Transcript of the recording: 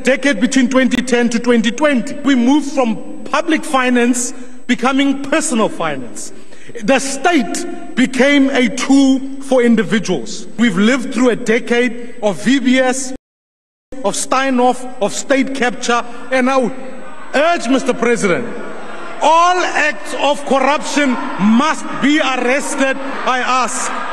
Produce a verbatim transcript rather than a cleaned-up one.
decade between twenty ten to twenty twenty. We moved from public finance becoming personal finance. The state became a tool for individuals. We've lived through a decade of V B S, of Steinhoff, of state capture, and I would urge, Mister President, all acts of corruption must be arrested by us.